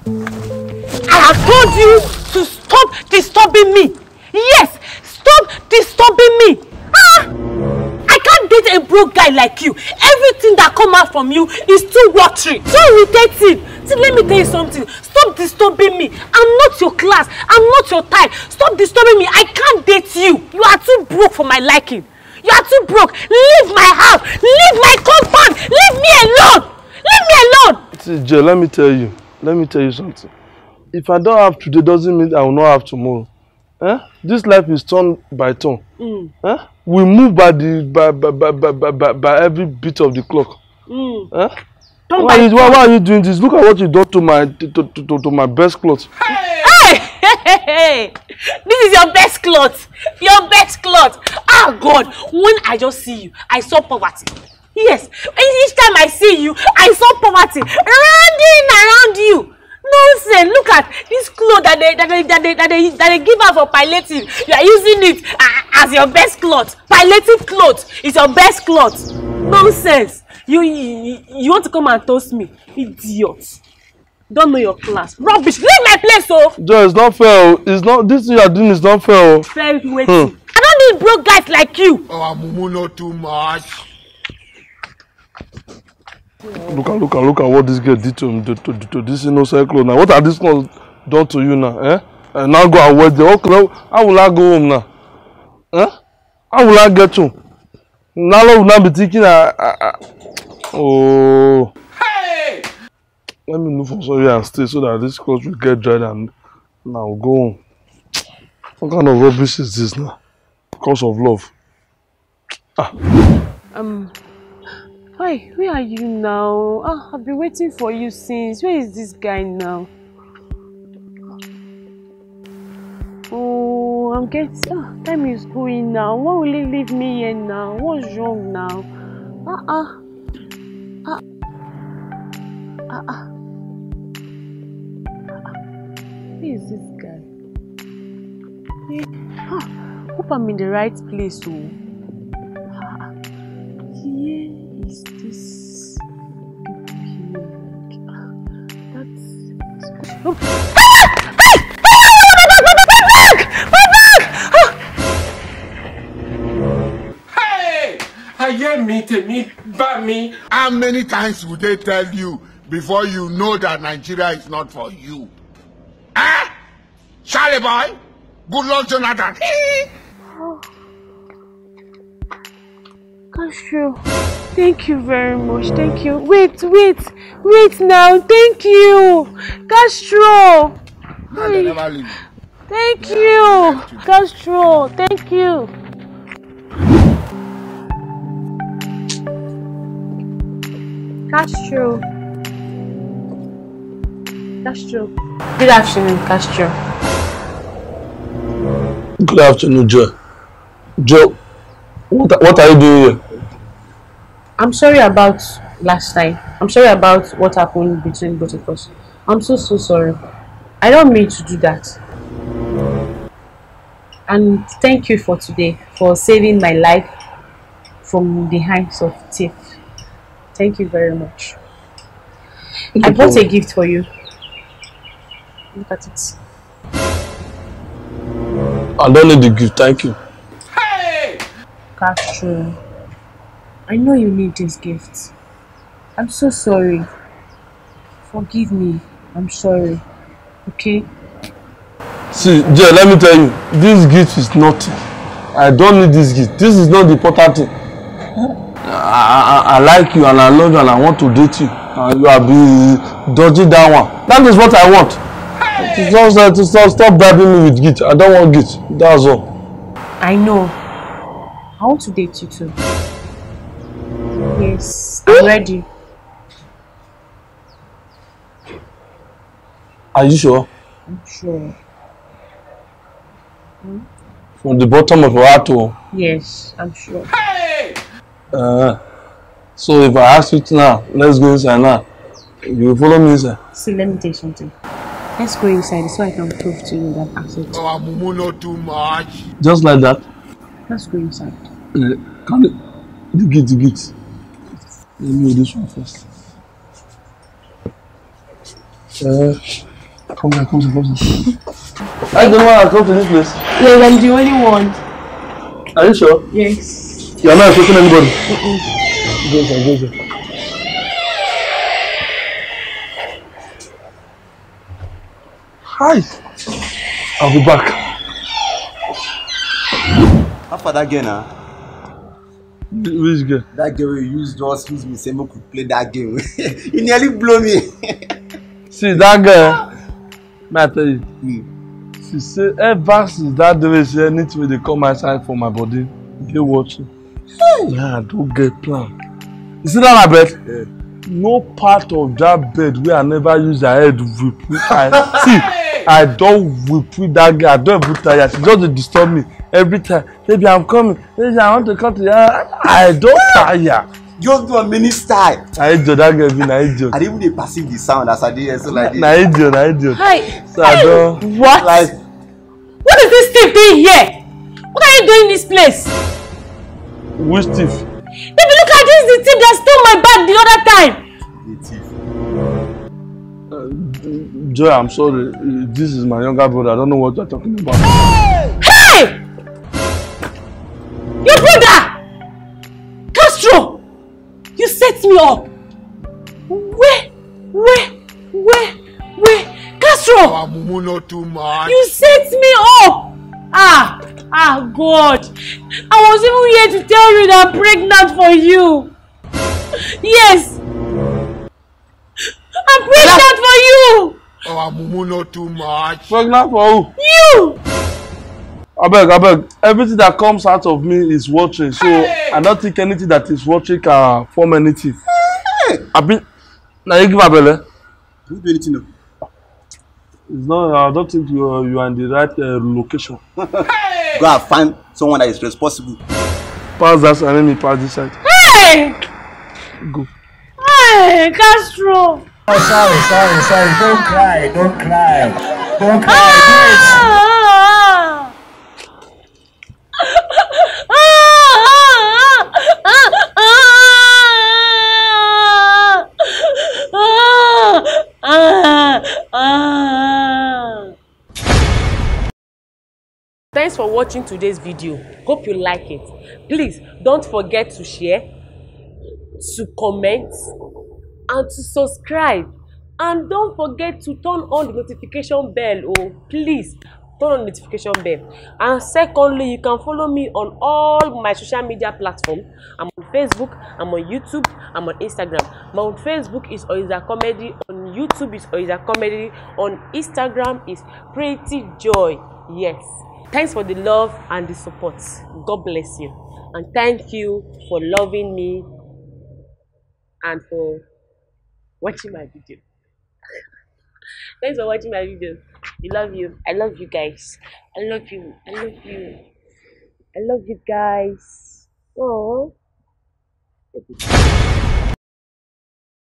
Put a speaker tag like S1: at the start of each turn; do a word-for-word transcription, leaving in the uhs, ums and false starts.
S1: I have told you to stop disturbing me. Yes, stop disturbing me. Ah! I can't date a broke guy like you. Everything that comes out from you is too watery, so irritating. See, let me tell you something. Stop disturbing me. I'm not your class. I'm not your type. Stop disturbing me. I can't date you. You are too broke for my liking. You are too broke. Leave my house. Leave my compound. Leave me alone. Leave me alone.
S2: See, Joe, let me tell you. Let me tell you something. If I don't have today, doesn't mean I will not have tomorrow. Eh? This life is turn by turn. Mm. Eh? We move by the by by, by by by by every bit of the clock. Mm. Eh? Why, you, why, why are you doing this? Look at what you done to my to, to, to, to my best clothes.
S1: Hey! Hey! Hey! Hey! This is your best clothes. Your best clothes. Ah, God! When I just see you, I saw poverty. Yes. Each time I see you, I saw poverty running around you. Nonsense! Look at this clothes that they that they that they that they, that they give out for palliative. You are using it uh, as your best clothes. Palliative clothes is your best clothes. Nonsense! You, you you want to come and toast me? Idiot! Don't know your class. Rubbish! Leave my place, oh!
S2: Joe, it's not fair. It's not. This thing you are doing is not fair.
S1: Fair waiting. Hmm. I don't need broke guys like you.
S3: Oh, Mumu, not too much.
S2: Look at look at look at what this girl did to, to, to, to this innocent clothes now. What are these clothes done to you now? Eh? And now go and wear them. Okay, how will I go home now? Eh? How will I get home? Now I will not be thinking. Uh, uh, uh, oh.
S3: Hey!
S2: Let me look for somewhere and stay so that this clothes will get dried and now go home. What kind of rubbish is this now? Because of love. Ah.
S1: Um. Why? Where are you now? Ah, I've been waiting for you since. Where is this guy now? Oh, I'm getting. Ah, time is going now. Why will he leave me here now? What's wrong now? Ah, ah, ah, ah, ah. Where is this guy? Hey. Ah, hope I'm in the right place. Oh. Ah, yeah. Is this that's oh. Hey! Hey! My bag!
S3: Hey! I hear me, me, by me. How many times would they tell you before you know that Nigeria is not for you? Ah! Charlie boy! Good luck, Jonathan.
S1: Castro, thank you very much. Thank you. Wait, wait, wait now. Thank you, Castro. Hey. Thank you, Castro. Thank you. Castro. Castro. Good afternoon, Castro.
S2: Good afternoon, Joe. Joe, what, what are you doing here?
S1: I'm sorry about last time. I'm sorry about what happened between both of us. I'm so, so sorry. I don't mean to do that. And thank you for today, for saving my life from the hands of thieves. Thank you very much. I bought a gift for you. Look at it.
S2: I don't need the gift, thank you.
S3: Hey!
S1: Castro, I know you need this gift. I'm so sorry. Forgive me. I'm sorry. Okay?
S2: See, Jay, let me tell you, this gift is nothing. I don't need this gift. This is not the important thing. I, I, I like you and I love you and I want to date you. And you are be dodging that one. That is what I want. Hey! Just, uh, to stop, stop bribing me with gift. I don't want gift. That's all.
S1: I know. I want to date you too. Yes, I'm ready.
S2: Are you sure?
S1: I'm sure. Hmm?
S2: From the bottom of your heart to...
S1: Yes, I'm sure.
S3: Hey!
S2: Uh, so if I ask you now, let's go inside now. You will follow me inside.
S1: See, let me tell you something. Let's go inside so I can prove to you that I'm it.
S3: Oh, Mumu, not too much.
S2: Just like that?
S1: Let's go inside.
S2: Uh, can you... The gate, the gate. Let me do this one first. Uh, Come here, come here, come here. I don't want to come to this place.
S1: Yes, I'm the only one.
S2: Are you sure?
S1: Yes.
S2: You are not expecting anybody?
S1: Mm-mm.
S2: Go there, go there. Hi. I'll be back.
S4: How far that girl now?
S2: Which girl?
S4: That girl you used just use me say we could play that game. You nearly blow me.
S2: See that girl, may I tell you?
S4: Mm.
S2: She say ever since that day she anything they come outside for my body, they watching. Yeah, I don't get plan. You see that my bed?
S4: Yeah.
S2: No part of that bed where I never use her head whip. I see, I don't whip with that girl. I don't even tire. She just disturb me every time. Baby, I'm coming. Baby, I want to come to you. I don't tire.
S4: Just do a mini style.
S2: I idiot, that girl be na idiot.
S4: I didn't even perceive the sound as I did so like this.
S2: Na idiot, na idiot.
S1: Hi.
S2: So I don't
S1: What?
S2: like.
S1: What is this thief doing here? What are you doing in this place?
S2: Which thief?
S1: Baby, look at this, the thief that stole my bag the other time.
S4: The thief.
S2: Uh, Joy, I'm sorry. This is my younger brother. I don't know what you're talking about.
S1: Hey! Your brother! Castro! You set me up! Where? Where? Where? Where? Castro!
S3: Our mumu not too much.
S1: You set me up! Ah! Ah, God! I was even here to tell you that I'm pregnant for you! Yes! I'm pregnant for you!
S3: Our mumu not too much.
S2: Pregnant for who?
S1: You!
S2: I beg, I beg. Everything that comes out of me is watching, so hey! I don't think anything that is watching can form anything. Hey! I been. Now you give my belly.
S4: Don't do anything now.
S2: It's not. I don't think you are, you are in the right uh, location.
S4: Hey! Go and find someone that is responsible.
S2: Pass that and let me pass this side.
S1: Hey!
S2: Go.
S1: Hey, Castro!
S5: Oh, sorry, sorry, sorry. Don't cry, don't cry. Don't cry.
S1: Ah! Thanks for watching today's video. Hope you like it. Please don't forget to share, to comment, and to subscribe. And don't forget to turn on the notification bell. Oh, please turn on the notification bell. And secondly, you can follow me on all my social media platforms. I'm on Facebook, I'm on YouTube, I'm on Instagram. My on Facebook is Oiza Comedy, on YouTube is Oiza Comedy, on Instagram is Pretty Joy. Yes. Thanks for the love and the support. God bless you. And thank you for loving me and for watching my video. Thanks for watching my videos. I love you. I love you guys. I love you. I love you. I love you guys. Oh.